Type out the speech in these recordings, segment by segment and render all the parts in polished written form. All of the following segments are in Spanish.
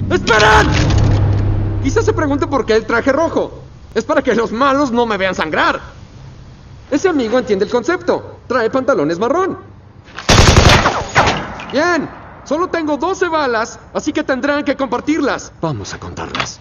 ¡Esperen! Quizás se pregunte por qué el traje rojo. Es para que los malos no me vean sangrar. Ese amigo entiende el concepto. Trae pantalones marrón. Bien. Solo tengo 12 balas, así que tendrán que compartirlas. Vamos a contarlas.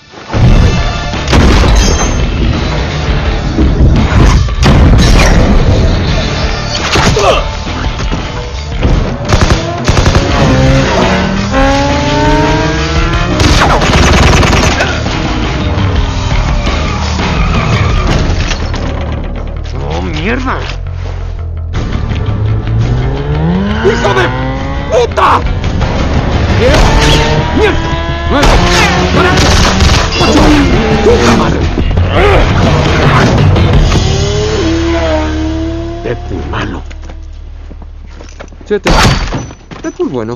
¡Oh, mierda! ¡Hijo de puta! ¡Mierda! ¡9! ¡8! ¡Puta madre! Deadpool malo. 7. Deadpool bueno.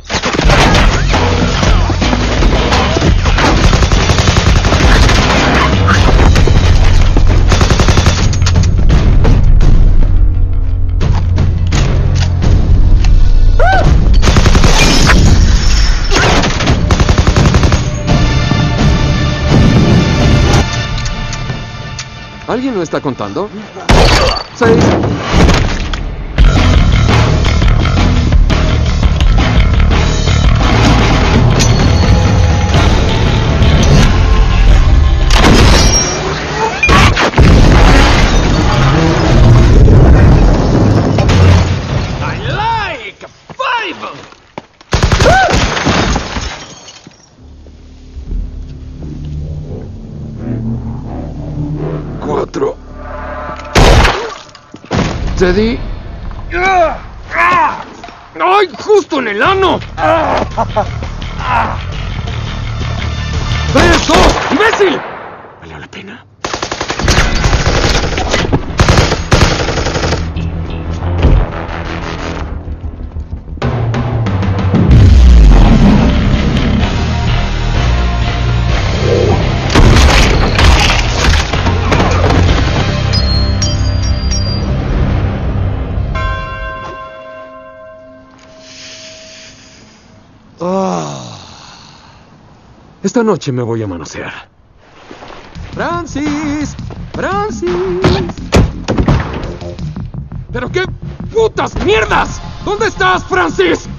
¿Alguien lo está contando? 6. I like 5. 4. Te di. ¡Ay! ¡Justo en el ano! 3, 2, imbécil. ¿Valió la pena? Esta noche me voy a manosear. ¡Francis! ¡Francis! ¿Pero qué putas mierdas? ¿Dónde estás, Francis?